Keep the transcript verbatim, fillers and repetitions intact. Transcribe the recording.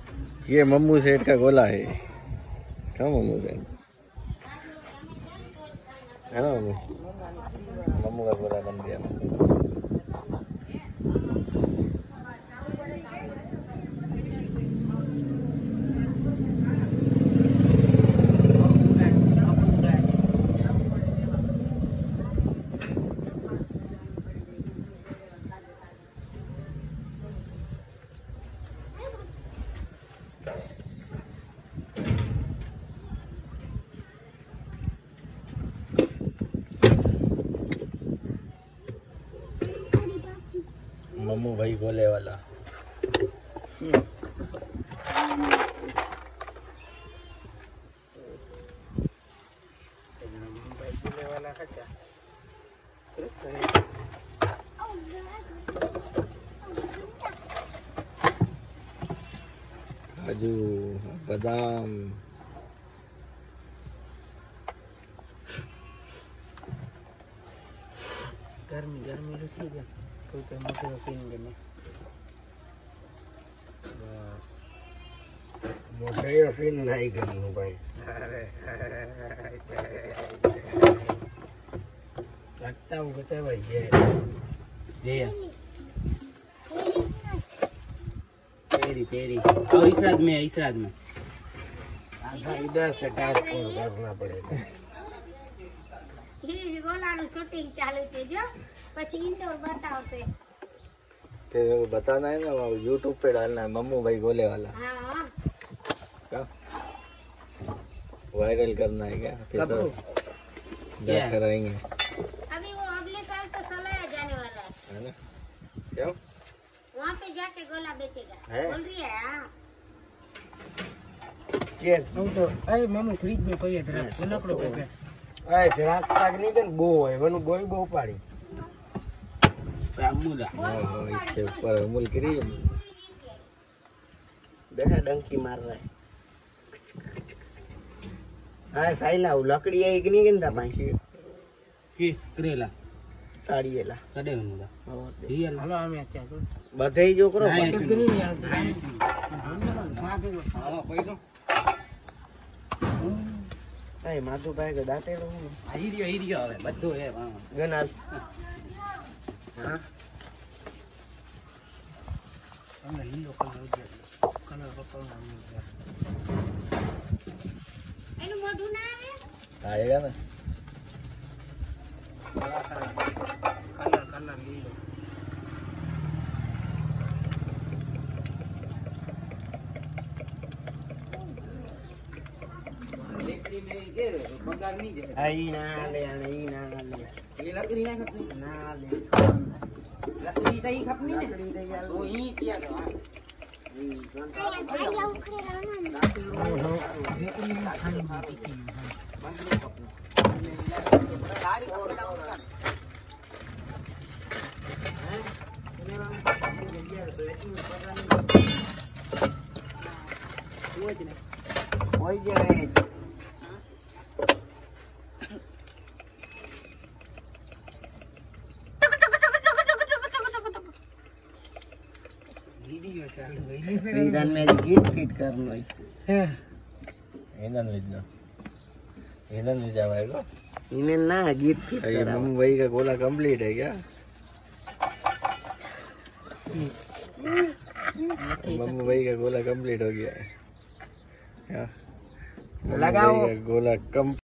ये मम्मू सेठ का गोला है। क्या मम्मू सेठ है ना मम्मू? मम्मू का गोला बन गया। मम्मू भाई गोले वाला। गोले वाला है क्या? काजू बादाम गर्मी गर्मी रुचि गया कोई कोई मोटे सीन गने बस मोटे सीन नहीं करनु भाई। अरे लगता हूँ कहते भाई ये जी तेरी तेरी और इस रात में इस रात में इधर से टास्क करना पड़ेगा। ये गोलानु शूटिंग चालू છે જો પછી ઇન્ટરવ્યુ બતાવશે। तेरे को बताना है ना, यूट्यूब पे डालना है मम्मू भाई गोले वाला। हां क्या वायरल करना है क्या? फिर तो क्या कराएंगे अभी वो अगले साल तो सलाया जाने वाला है ना? क्यों वहाँ पे जाके गोला बेचेगा बोल रही है। हां ये हम तो ए मम्मू फ्रिज में पड़े थे नकड़ो पे ए जरा ताक नहीं कर बो है वनु बोई बो पाड़ी रामूला ओहो इससे ऊपर अमूल क्रीम देखा डंकी मार रहा है। हां साइला लकड़ी है कि नहीं गंदा पाछी की करेला ताड़ीएला कदे बनूगा रियल हेलो हमें अच्छा तो बधाई जो करो नहीं करी यार हां पैसो ए माथु भाई के दाते लो आई रियो आई रियो હવે બધું હે ગનાલ हां हमने લીલો કલર ઉજ્યા કલર બકલનો એનું મોઢું ના આવે आएगा ना कलर कलर લીલો आई ना ले आई ना ले ये लकड़ी ना खपनी ना ले लकड़ी तई खपनी ने लकड़ी दे यार तो ही किया तो ભાઈ આવું કરે રહેવાનું लकड़ी ना खानी पीती गाड़ी होई जाए ईदन में गीत फिट करनो है ईदन में ना ईदन में जाएगा इन्हें ना गीत फिट करा मम्मी भाई का गोला कंप्लीट है क्या? मम्मी भाई का गोला कंप्लीट हो गया है क्या? लगाओ गोला कम